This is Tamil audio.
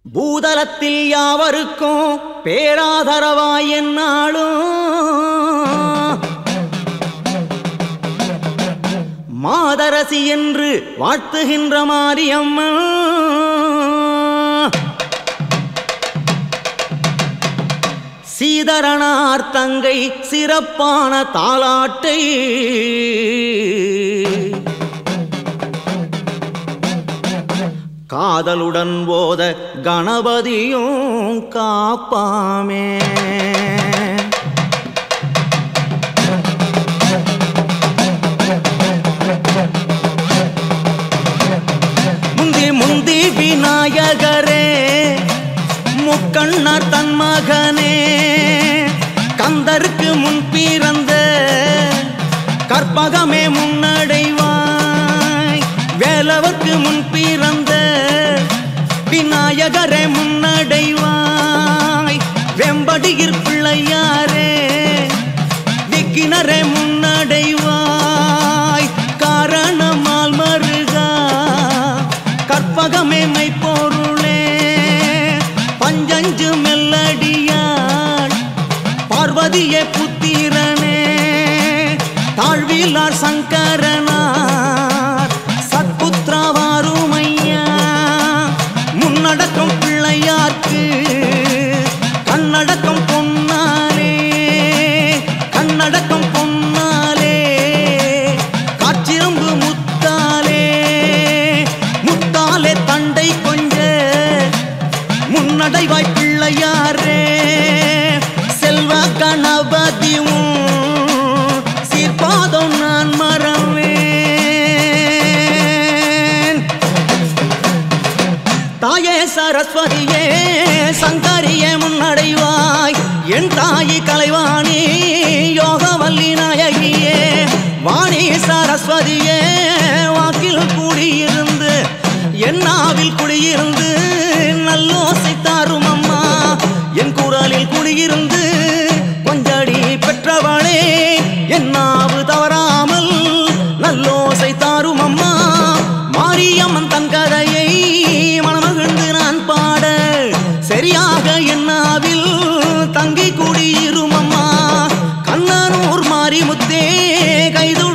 பூதலத்தில் யாவருக்கும் பேராதரவாய் என்னாலும் மாதரசி என்று வாழ்த்துகின்ற மாரியம்மன் சீதரனார் தங்கை சிறப்பான தாலாட்டை காதலுடன் போத கணபதியும் காப்பாமே. முந்தி முந்தி விநாயகரே முக்கண்ணர் தன் மகனே கந்தருக்கு முன் பிறந்த கற்பகமே முன்னடைவாய் வேலவர்க்கு முன் பிறந்த விநாயகரே முன்னடைவாய் வெம்படியிற் பிள்ளையாரே விக்கினரே முன்னடைவாய் காரணமால் மருகா கற்பகமே மெய்ப்பொருளே பஞ்சஞ்சு மெல்லடியாள் பார்வதியே புத்திரனே தாழ்விலார் சங்கரனார் சத்புத்திரவாருமையா முன்னடக்கம் பிள்ளையார்க்கு கண்ணடக்கம் பொன்னாலே கண்ணடக்கம் பொன்னாலே காற்றிரம்பு முத்தாலே முத்தாலே தண்டை கொஞ்ச முன்னடைவாய் பிள்ளையாரே செல்வ கணபதியும் சீர்பாதம் நான் மறவேன். தாயே சரஸ்வதியே சங்கரியே முன்னடைவாய் என் தாயி கலைவாணி யோகவல்லி நாயகியே வாணி சரஸ்வதியே வாக்கில் கூடியிருந்து என்னாவில் குடியிருந்து நல்லோசை தாரும் அம்மா என் குரலில் குடியிருந்து கொஞ்சடி பெற்றவளே என்னாவு தவறாமல் நல்லோசை தாரும் அம்மா மாரியம்மன் தன் கதையை மனமகிழ்ந்து நான் பாட சரியாக என்னாவில் தங்கி குடியிரும் அம்மா கண்ணனூர் மாரிமுத்தே கைது